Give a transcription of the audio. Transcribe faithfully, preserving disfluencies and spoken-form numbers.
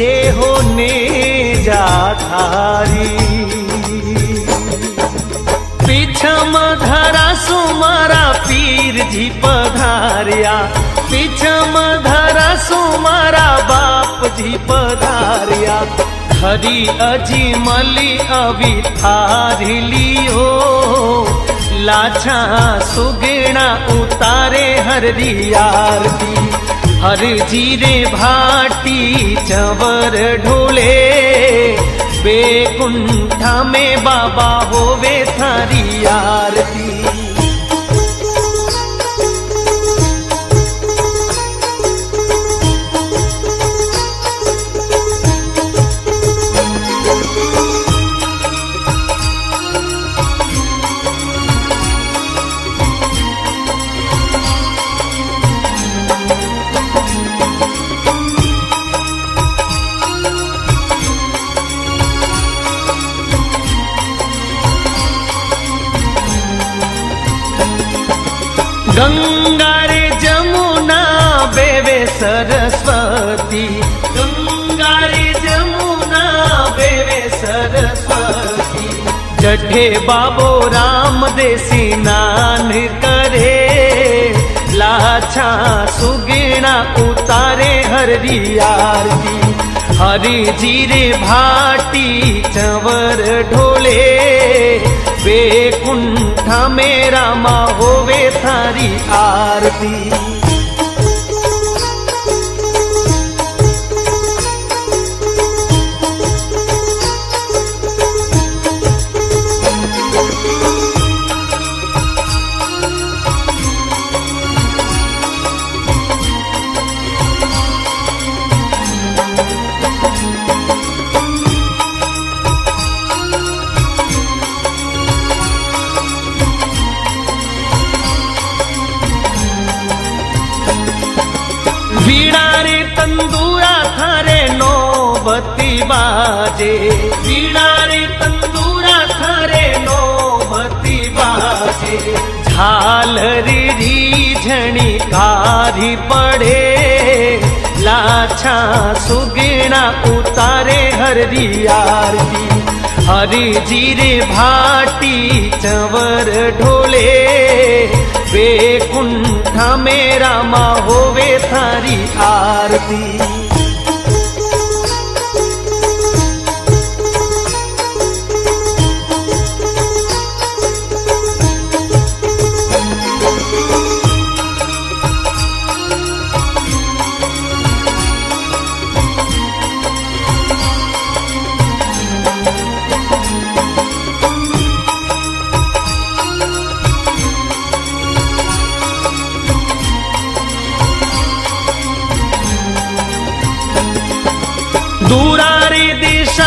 जे होने जा थारी। पीछम धरा सुमारा पीर जी पधारिया, पीछम धरा सुमारा बाप जी पधारिया। हरी अजी मली अभी थारी लियो, लाछा सुगेणा उतारे हरदी आरती। हर जीरे भाटी चवर ढोले, बेकुंठा में बाबा होवे थारी आरती। गंगा रे जमुना बेवे सरस्वती, गंगा रे जमुना बेवे सरस्वती। जठे बाबो राम दे स्नान करे, लाछा सुगेणा उतारे हरदी आरती। हरि जीरे भाटी चवर ढोले, बेकुंठा मेरा माँ होवे थारी आरती। वीणा रे तंदूरा थारे नौबती बाजे, वीणा रे तंदूरा थारे नौबती बाजे। झालरी रीझणी कारी पड़े, लाछा सुगेणा उतारे हरदी आरती। हरि जीरे भाटी चवर ढोले, बेकुंठा मेरा माँ होवे थारी आरती।